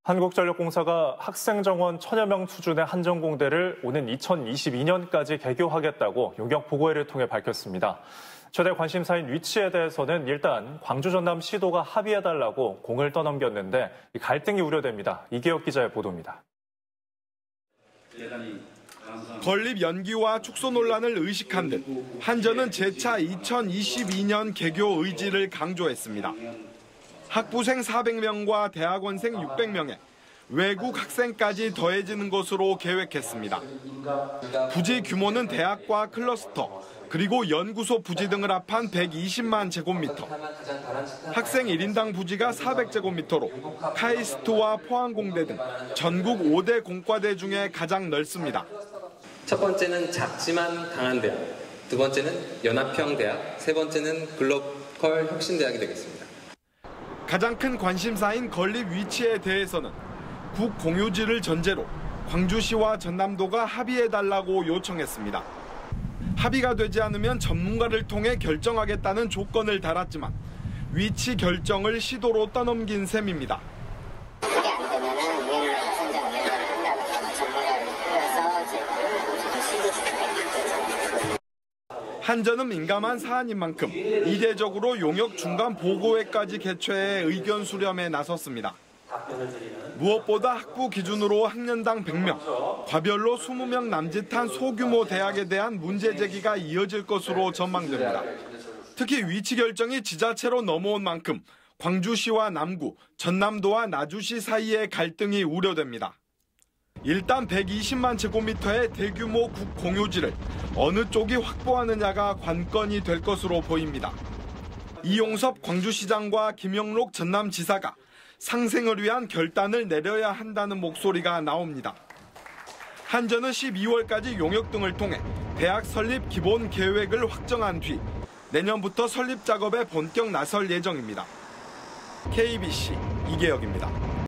한국전력공사가 학생 정원 1,000여 명 수준의 한전공대를 오는 2022년까지 개교하겠다고 용역 보고회를 통해 밝혔습니다. 최대 관심사인 위치에 대해서는 일단 광주 전남 시도가 합의해달라고 공을 떠넘겼는데 갈등이 우려됩니다. 이계혁 기자의 보도입니다. 건립 연기와 축소 논란을 의식한 듯 한전은 재차 2022년 개교 의지를 강조했습니다. 학부생 400명과 대학원생 600명에 외국 학생까지 더해지는 것으로 계획했습니다. 부지 규모는 대학과 클러스터, 그리고 연구소 부지 등을 합한 120만 제곱미터. 학생 1인당 부지가 400제곱미터로 카이스트와 포항공대 등 전국 5대 공과대 중에 가장 넓습니다. 첫 번째는 작지만 강한 대학, 두 번째는 연합형 대학, 세 번째는 글로컬 혁신대학이 되겠습니다. 가장 큰 관심사인 건립 위치에 대해서는 국 공유지를 전제로 광주시와 전남도가 합의해달라고 요청했습니다. 합의가 되지 않으면 전문가를 통해 결정하겠다는 조건을 달았지만 위치 결정을 시도로 떠넘긴 셈입니다. 한전은 민감한 사안인 만큼 이례적으로 용역 중간 보고회까지 개최해 의견 수렴에 나섰습니다. 무엇보다 학부 기준으로 학년당 100명, 과별로 20명 남짓한 소규모 대학에 대한 문제 제기가 이어질 것으로 전망됩니다. 특히 위치 결정이 지자체로 넘어온 만큼 광주시와 남구, 전남도와 나주시 사이의 갈등이 우려됩니다. 일단 120만 제곱미터의 대규모 국공유지를 어느 쪽이 확보하느냐가 관건이 될 것으로 보입니다. 이용섭 광주시장과 김영록 전남지사가 상생을 위한 결단을 내려야 한다는 목소리가 나옵니다. 한전은 12월까지 용역 등을 통해 대학 설립 기본 계획을 확정한 뒤 내년부터 설립 작업에 본격 나설 예정입니다. KBC 이계혁입니다.